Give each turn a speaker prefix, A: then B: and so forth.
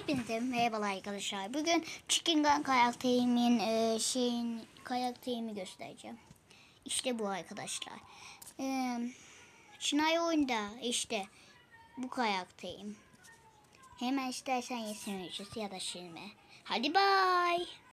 A: Hepinize merhabalar arkadaşlar. Bugün Chicken Gun karakterimin karakterimi göstereceğim. İşte bu arkadaşlar. Çınar oyunda işte bu karakterim. Hemen istersen yesin ya da şilme. Hadi bye.